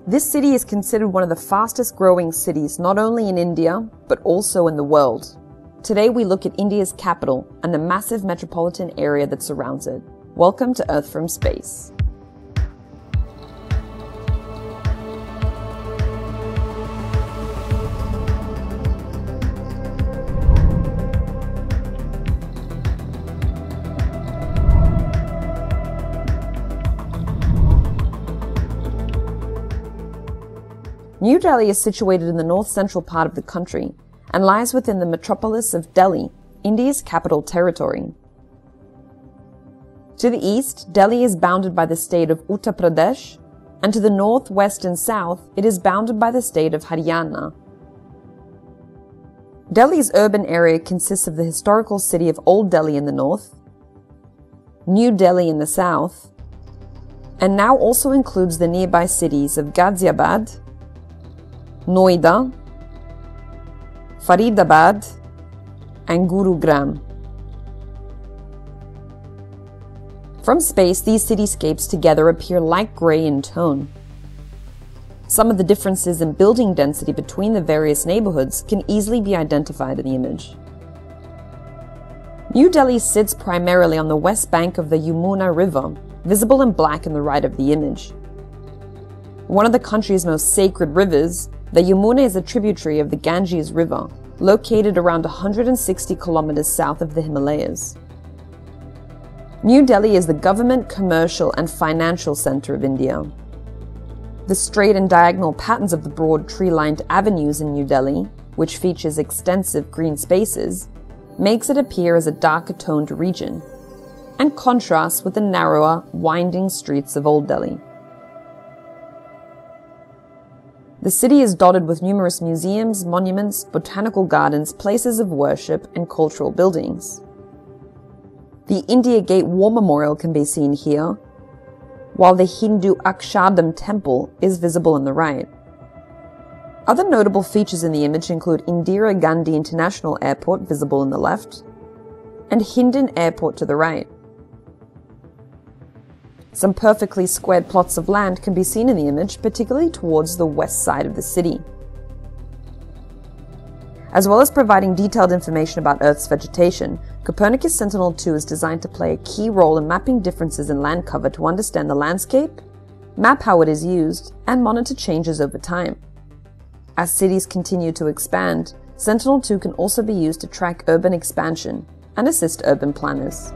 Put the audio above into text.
This city is considered one of the fastest growing cities not only in India, but also in the world. Today we look at India's capital and the massive metropolitan area that surrounds it. Welcome to Earth from Space. New Delhi is situated in the north-central part of the country and lies within the metropolis of Delhi, India's capital territory. To the east, Delhi is bounded by the state of Uttar Pradesh, and to the north, west, and south, it is bounded by the state of Haryana. Delhi's urban area consists of the historical city of Old Delhi in the north, New Delhi in the south, and now also includes the nearby cities of Ghaziabad, Noida, Faridabad, and Gurugram. From space, these cityscapes together appear light gray in tone. Some of the differences in building density between the various neighborhoods can easily be identified in the image. New Delhi sits primarily on the west bank of the Yamuna River, visible in black in the right of the image. One of the country's most sacred rivers, the Yamuna is a tributary of the Ganges River, located around 160 kilometers south of the Himalayas. New Delhi is the government, commercial, and financial center of India. The straight and diagonal patterns of the broad tree-lined avenues in New Delhi, which features extensive green spaces, makes it appear as a darker toned region, and contrasts with the narrower, winding streets of Old Delhi. The city is dotted with numerous museums, monuments, botanical gardens, places of worship, and cultural buildings. The India Gate War Memorial can be seen here, while the Hindu Akshardham Temple is visible on the right. Other notable features in the image include Indira Gandhi International Airport visible on the left, and Hindon Airport to the right. Some perfectly squared plots of land can be seen in the image, particularly towards the west side of the city. As well as providing detailed information about Earth's vegetation, Copernicus Sentinel-2 is designed to play a key role in mapping differences in land cover to understand the landscape, map how it is used, and monitor changes over time. As cities continue to expand, Sentinel-2 can also be used to track urban expansion and assist urban planners.